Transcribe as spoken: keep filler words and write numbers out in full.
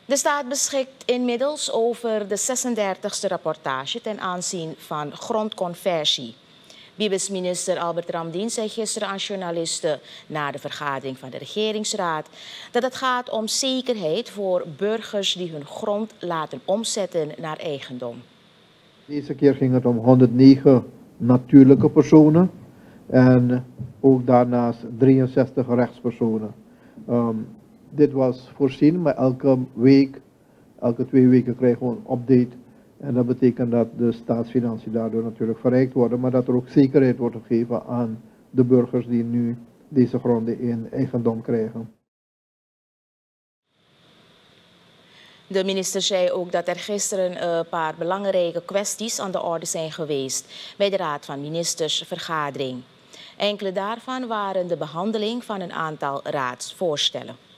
De staat beschikt inmiddels over de zesendertigste rapportage ten aanzien van grondconversie. Bibes-minister Albert Ramdien zei gisteren aan journalisten na de vergadering van de regeringsraad dat het gaat om zekerheid voor burgers die hun grond laten omzetten naar eigendom. Deze keer ging het om honderdnegen natuurlijke personen en ook daarnaast drieënzestig rechtspersonen. Um, dit was voorzien, maar elke week, elke twee weken krijgen we een update. En dat betekent dat de staatsfinanciën daardoor natuurlijk verrijkt worden, maar dat er ook zekerheid wordt gegeven aan de burgers die nu deze gronden in eigendom krijgen. De minister zei ook dat er gisteren een paar belangrijke kwesties aan de orde zijn geweest bij de Raad van Ministers vergadering. Enkele daarvan waren de behandeling van een aantal raadsvoorstellen.